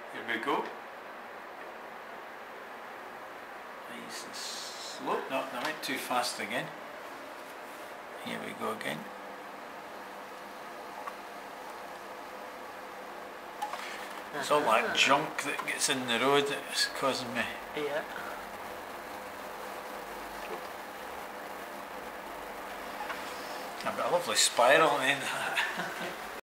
Here we go. Nice and slow. No, I went too fast again. Here we go again. It's all that junk that gets in the road that's causing me. Yeah. I've got a lovely spiral in that.